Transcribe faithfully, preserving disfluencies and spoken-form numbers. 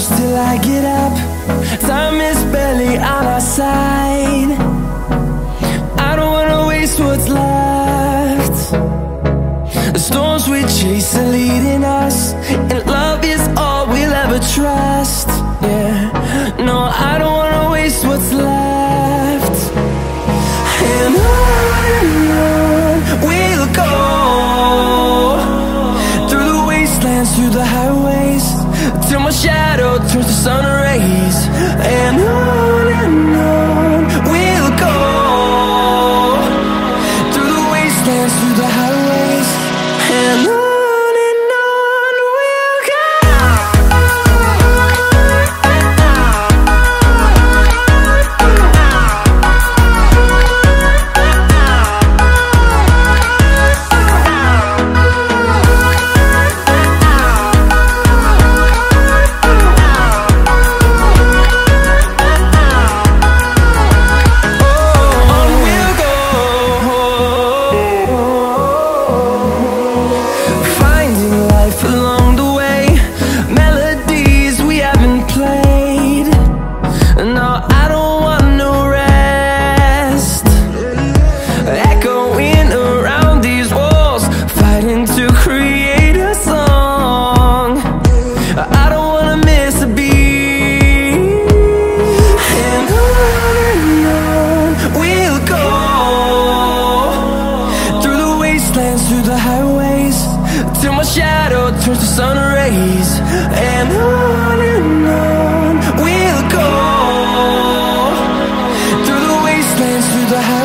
close till I get up. Time is barely on our side. I don't wanna waste what's left. The storms we chase are leading us, and love is all we'll ever trust. Yeah, no, I don't wanna waste what's left. And on and on we'll go, through the wastelands, through the highways, till my shadow turns to sun rays. And on and on we'll go, through the wastelands, through the highways, and on. The